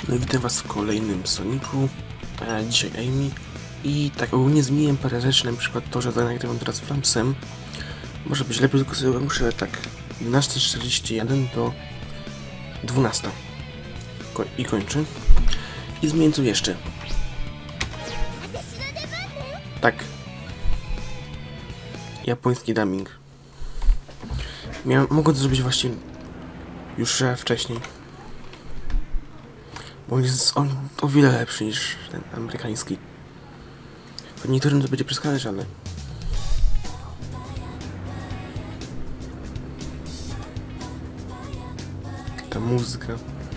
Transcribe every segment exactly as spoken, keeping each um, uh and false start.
No i witam was w kolejnym Sonicu, a dzisiaj Amy. I tak ogólnie zmieniłem parę rzeczy, na przykład to, że nagrywam teraz Framsem. Może być lepiej, tylko sobie muszę tak jedenasta czterdzieści jeden do dwunasta Ko i kończę. I zmienię co jeszcze. Tak. Japoński dubbing. Miałem, mogę to zrobić właśnie już wcześniej. Bo on jest on o wiele lepszy niż ten amerykański. Niektórym to będzie przeszkadzać, ale... Ta muzyka.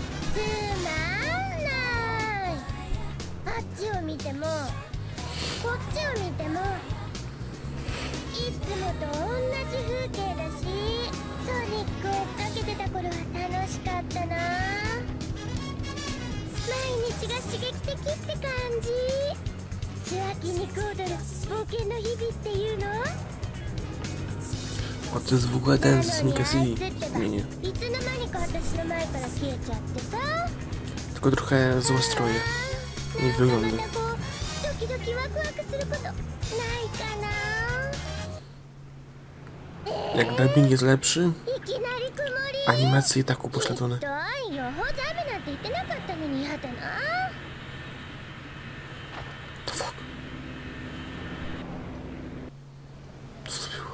O, to jest w ogóle ten z Sonica City. Nie, nie. Tylko trochę złe stroje. Nie wygląda. Jak dubbing jest lepszy, animacje i tak upośledzone. To fuck. Co to było?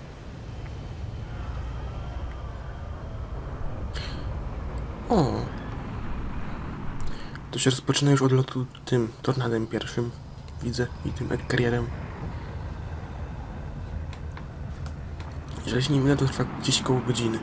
O! To się rozpoczyna już od lotu tym tornadem pierwszym. Widzę i tym karierem. Jeżeli się nie mylę, to trwa gdzieś koło godziny.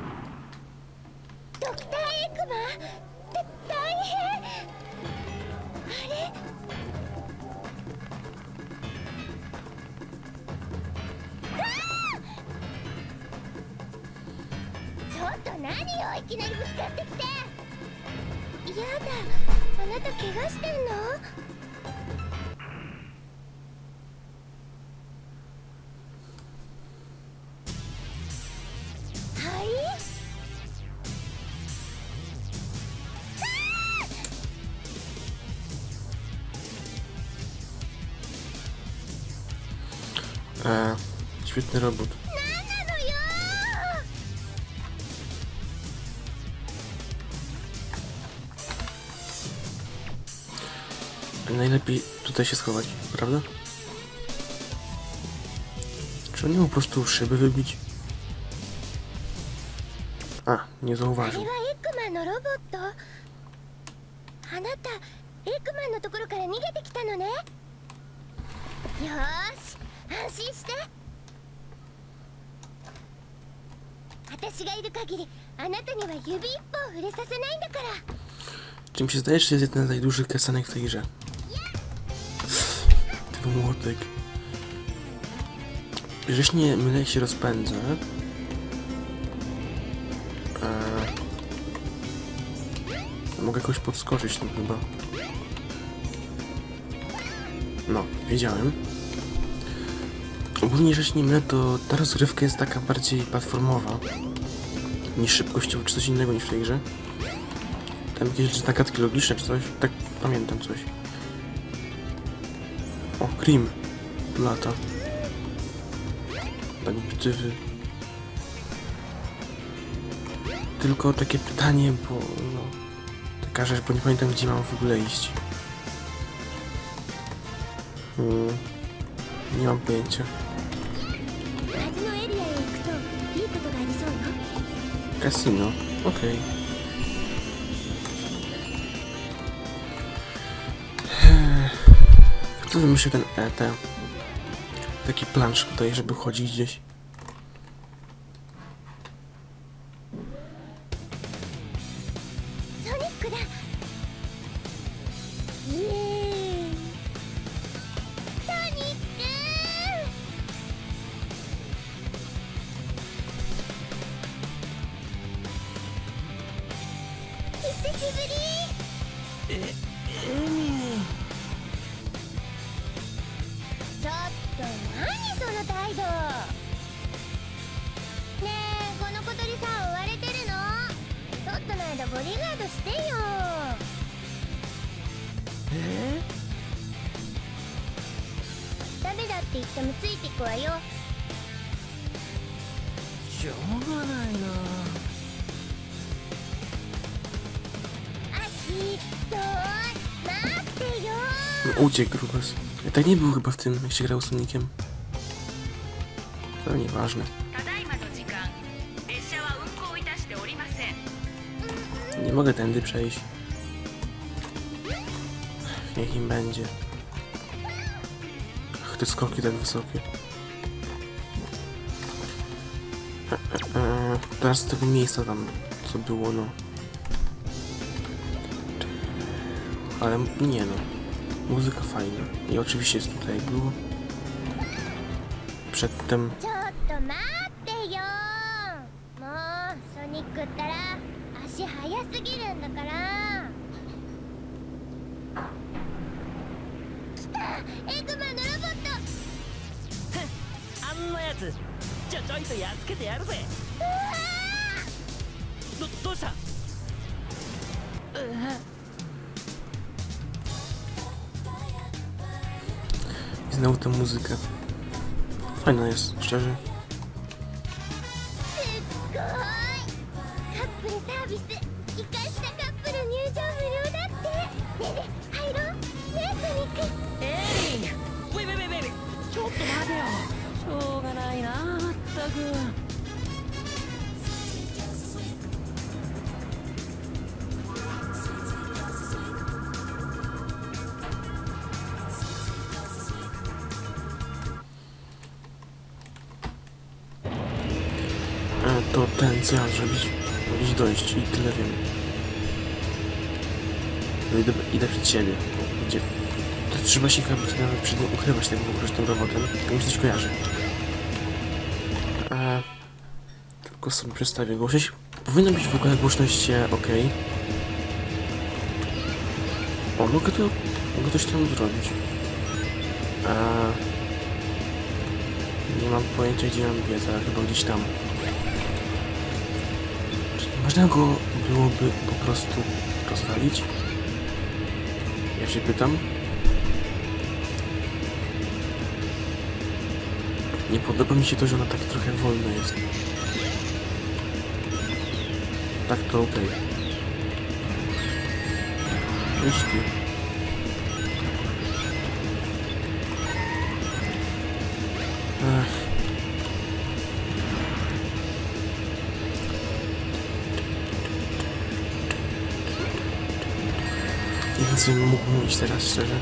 Eee, świetny robot. Najlepiej tutaj się schować, prawda? Czy on nie po prostu szyby wybić? A, nie zauważył. Czy mi się zdaje, że jest jeden z najdłuższych kasanek w tej grze? Ten młotek. Jeżeli nie mylę, jak się rozpędzę. Eee, mogę jakoś podskoczyć tam chyba. No, wiedziałem. Ogólnie, jeżeli nie mylę, to ta rozrywka jest taka bardziej platformowa niż szybkościowa, czy coś innego niż w tej grze. Tam jakieś zagadki logiczne czy coś, tak pamiętam coś. O, Cream lata. Tak bitywy. Tylko takie pytanie, bo no... Taka rzecz, bo nie pamiętam, gdzie mam w ogóle iść. Hmm, nie mam pojęcia. Casino, okej. Okay. Kto wymyślił ten E T? Taki plansz tutaj, żeby chodzić gdzieś. 言ってもついてくわよ。 しょうがないな。 あきっと待ってよ。 No, uciekł grubas. Tak nie był chyba w tym, jak się grał z Soniciem. To nieważne. Nie mogę tędy przejść. Niech im będzie. Ach, te skoki tak wysokie. E, e, e, teraz z tego miejsca tam, co było, no. Ale nie no. Muzyka fajna. I oczywiście jest tutaj jak było. Przedtem... ちょっと待ってよ。もうソニックったら足速すぎるんだから。来た、エグマのロボット。 あんなやつちょちょいとやっつけてやるぜ。どどうした？うわ Znał tę muzykę. Fajna jest, szczerze. すっごい。カップルサービス、生かしたカップル入場無料だって。ねえねえ入ろう。ねえソニック。 エリン、ウェイウェイウェイウェイ、ちょっと待てよ。しょうがないな、まったく。 To ten co ja zrobić, iść dojść i tyle wiem. No idę, idę przed siebie. Gdzie? To trzeba się chyba nawet przed nim ukrywać tak w ogóle z tym robotem. To mi coś kojarzy. Eee, tylko sobie przestawię głośność. Powinna być w ogóle głośność ok. O, mogę to, mogę coś tam zrobić. Eee, nie mam pojęcia gdzie mam biec, ale chyba gdzieś tam. Można go byłoby po prostu rozwalić? Ja się pytam. Nie podoba mi się to, że ona tak trochę wolna jest. Tak to okej. Okay. Idź ty. Ech. Nie wiem, co mógł mówić teraz, szczerze.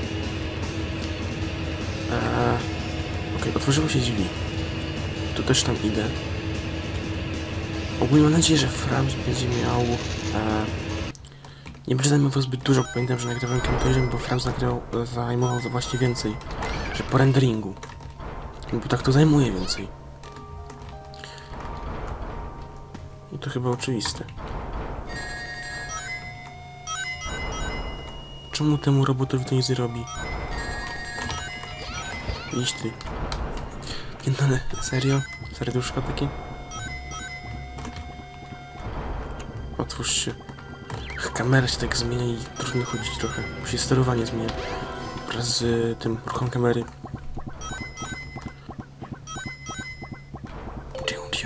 Eee, Okej, okay, otworzyły się drzwi. Tu też tam idę. Ogólnie mam nadzieję, że Frams będzie miał... Eee, nie będzie zajmował zbyt dużo, bo pamiętam, że nagrywałem Camtasia, bo Frams nagrał, zajmował właśnie więcej. Że po renderingu. Bo tak to zajmuje więcej. I to chyba oczywiste. Czemu temu robotowi to nie zrobi? Idź ty. Nie, no ale serio? Serduszko takie? Otwórz się. Ach, kamera się tak zmienia i trudno chodzić trochę. Bo się sterowanie zmienia. Wraz z y, tym ruchom kamery. Ciu, ciu.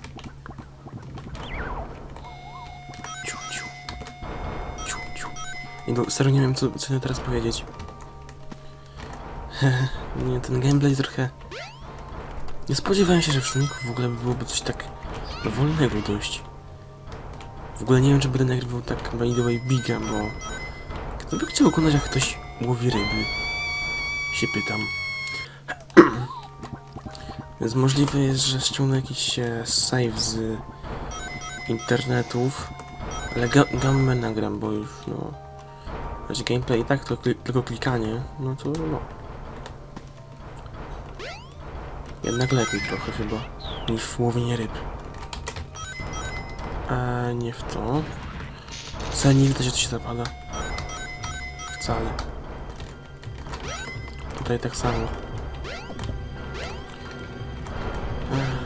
Ciu, ciu. Ciu, ciu. Nie, no, serio nie wiem co, co teraz powiedzieć. Nie, ten gameplay trochę... Nie spodziewałem się, że w Sonicu w ogóle byłoby coś tak wolnego dość. W ogóle nie wiem, czy będę nagrywał tak by the way biga, bo... Kto by chciał oglądać, jak ktoś łowi ryby? Się pytam. Więc możliwe jest, że ściągnę jakiś e, save z internetów. Ale ga gammę nagram, bo już no... Znaczy gameplay i tak to kli tylko klikanie, no to no... Jednak lepiej trochę chyba, niż w łowienie ryb. A nie w to. Wcale nie widać, że to się zapala. Wcale. Tutaj tak samo. Ech.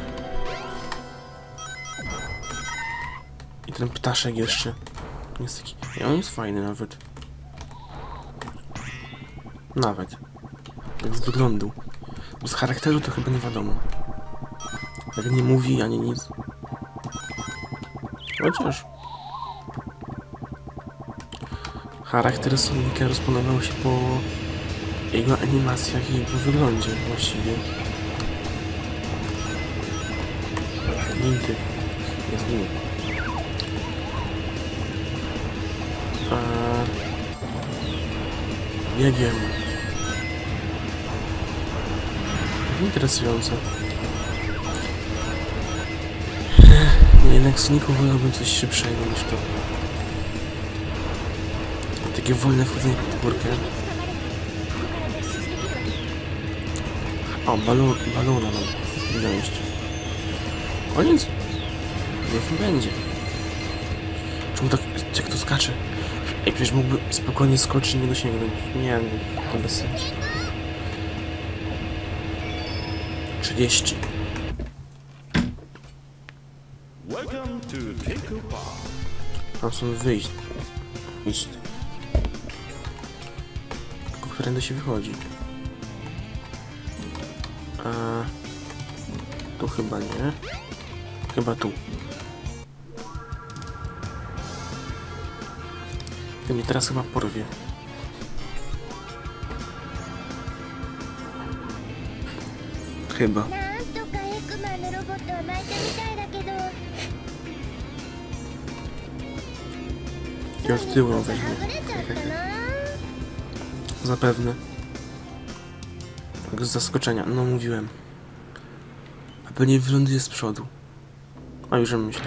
I ten ptaszek jeszcze. Jest taki... I on jest fajny nawet. Nawet. Jak z wyglądu. Z charakteru to chyba nie wiadomo. Jak nie mówi ani nic. Chociaż... Charakter Sonika rozponował się po jego animacjach i po wyglądzie właściwie. Ninty. Jest nim. Biegiem. Interesujące. Nie, jednak Soniku wolałbym coś szybszego niż to. Takie wolne wchodzenie pod górkę. O, balon, balona mam wziąć. Koniec? Niech będzie. Czemu tak, jak to skacze? Ej, przecież mógłby spokojnie skoczyć i nie dosięgnąć. Nie, to bez sensu. trzydzieści. Mam stąd wyjść. Iść. Tylko którędy się wychodzi. A... Tu chyba nie. Chyba tu. To mnie teraz chyba porwie. Chyba. I od tyłu weźmie. Zapewne. Tak z zaskoczenia. No mówiłem. A pewnie wyląduje z przodu. A już myślę.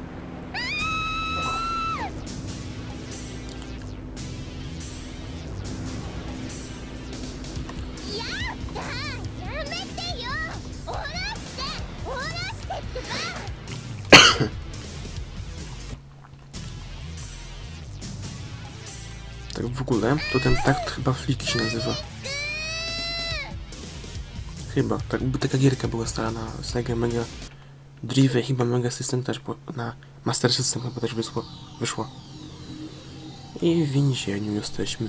Tak w ogóle, to ten takt chyba Fliki się nazywa. Chyba, tak by taka gierka była stara na Sega Mega Drive, chyba Mega System też, bo na Master System chyba też wyszło. wyszło. I w więzieniu jesteśmy.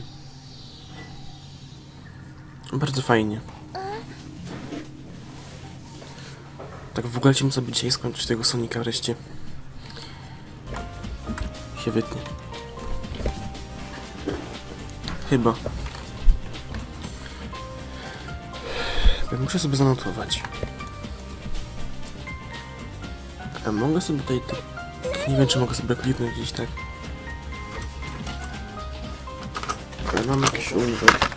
Bardzo fajnie. Tak w ogóle chciałbym sobie dzisiaj skończyć tego Sonika wreszcie. Się wytnie. Chyba. Muszę sobie zanotować. A mogę sobie tutaj... Nie wiem, czy mogę sobie kliknąć gdzieś tak. Ale mam jakiś ołówek.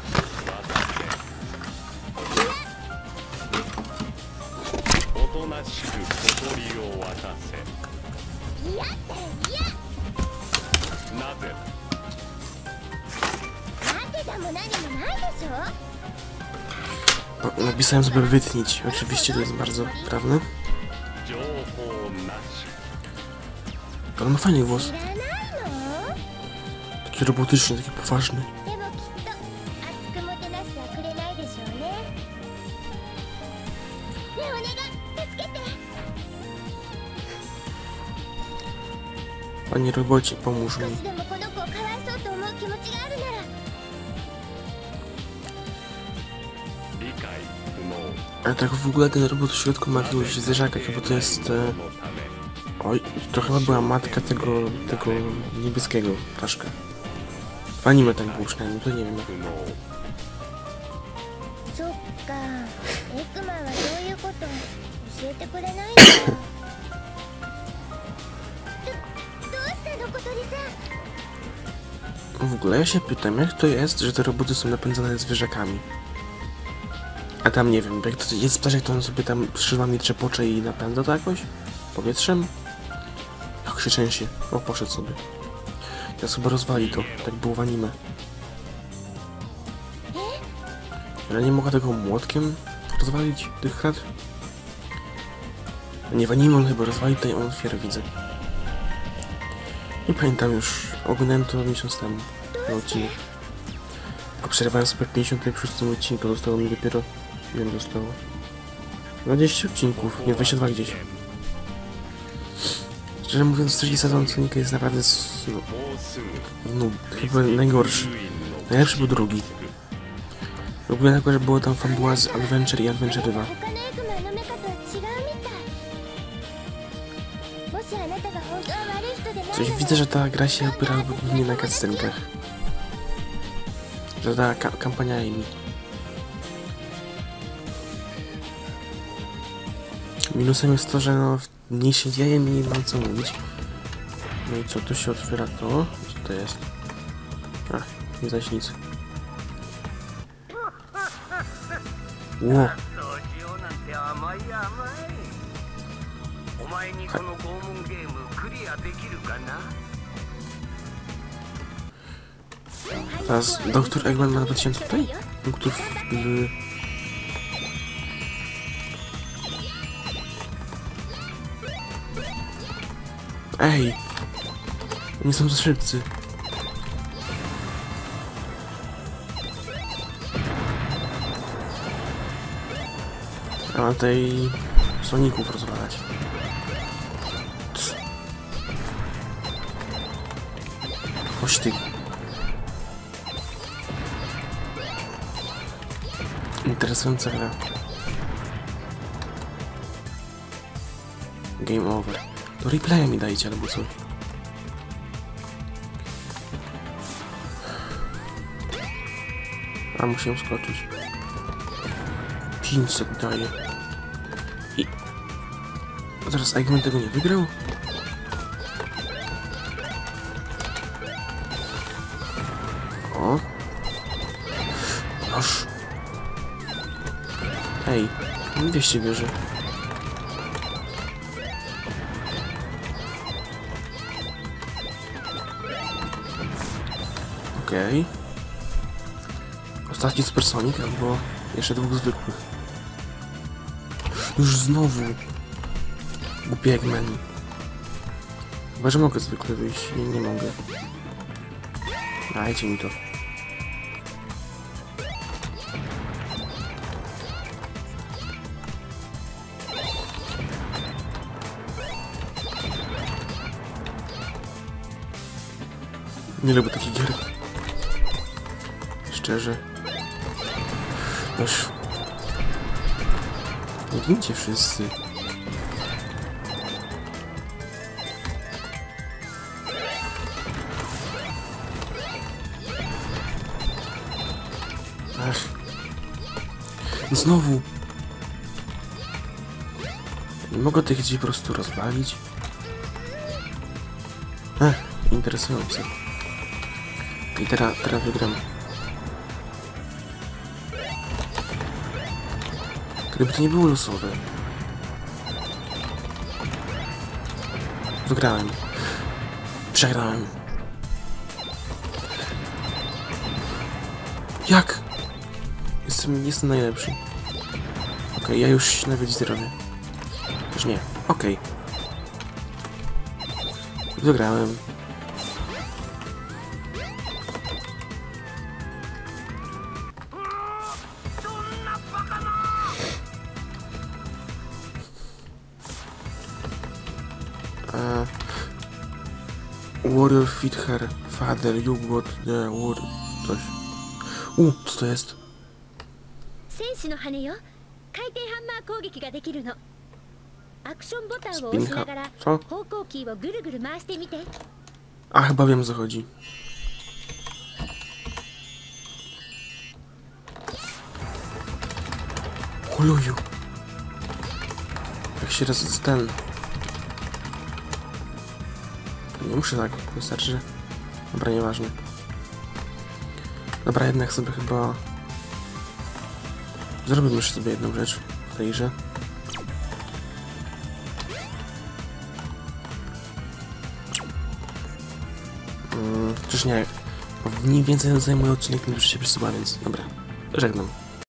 O, napisałem sobie wytnić. Oczywiście to jest bardzo prawne. Ale ma fajny głos. Taki robotyczny, taki poważny. Panie robocie, pomóż mi. Ale tak w ogóle ten robot w środku ma jakiegoś zwierzaka, chyba to jest... E... Oj, to chyba była matka tego, tego niebieskiego ptaszka. W anime tak było przynajmniej, to nie wiem. W ogóle ja się pytam, jak to jest, że te roboty są napędzane zwierzakami? A tam nie wiem, jak to jest ptaszek, to on sobie tam skrzydłami trzepocze i napędza to jakoś? Powietrzem? Jak się trzęsie. O, poszedł sobie. Ja sobie rozwali to, tak było w anime. Ale nie mogę tego młotkiem rozwalić, tych krat? Nie, w anime on chyba rozwali, tutaj on otwiera, widzę. Nie pamiętam już, oglądałem to miesiąc temu, ten odcinek. Tylko przerwałem sobie w pięćdziesiątym szóstym odcinku, zostało mi dopiero... Ile mi zostało? dwadzieścia odcinków, nie dwadzieścia dwa gdzieś. Szczerze mówiąc, trzeci sezon Sonika jest naprawdę... No, no, chyba najgorszy. Najlepszy był drugi. W ogóle tylko, że było tam fabuła z Adventure i Adventure dwa. 他のエクマンのメカと違うみたい。もしあなたが本当は悪い人でないなら Coś widzę, że ta gra się opiera głównie na cutscenkach. Że ta ka kampania Amy. Minusem jest to, że no nie się dzieje i nie mam co mówić. No i co, tu się otwiera to? Co to jest? Ach, nie zaś nic. Ło. そうしようなんて甘い甘い。お前にこの拷問ゲームクリアできるかな？ Teraz doktor Eggman ma dwa tysiące tutaj? Punktów w... Ej! Nie są za szybcy. A mam tutaj Soników rozwalać. Cs. Chodź ty. Interesująca gra. Game over. To replaya mi dajcie albo coś. A musiałem skoczyć. pięćset daje. I... A teraz Eggman tego nie wygrał? O. Noż. Ej, dwieście bierze. Okej. Okay. Ostatni Supersonic albo jeszcze dwóch zwykłych. Już znowu. Głupi Eggman. Chyba, że mogę zwykle wyjść. Nie, nie mogę. Dajcie mi to. Nie lubię takich gier. Szczerze. Już. Nie gincie wszyscy. Ach. Znowu. Nie mogę tych dzieci po prostu rozwalić. Ech, interesujące. I teraz, teraz wygram. Gdyby to nie było losowe. Wygrałem. Przegrałem. Jak? Jestem, jestem najlepszy. Okej, okay, ja już nawet zrobię. Już nie. Okej. Okay. Wygrałem. Uh, warrior feed her father, you got the word. Coś. U, co to jest? 戦士の羽よ。回転ハンマー攻撃ができるの。アクションボタンを押しながら Co? 方向キーをぐるぐる回してみて。 A, chyba wiem, o co chodzi. Oluju. Jak się raz ten... Nie muszę tak, wystarczy, że... Dobra, nieważne. Dobra, jednak sobie chyba... Zrobimy jeszcze sobie jedną rzecz w tej grze. Hmm, przecież nie... Mniej więcej zajmuje odcinek, tym już się przesuwa, więc... Dobra, żegnam.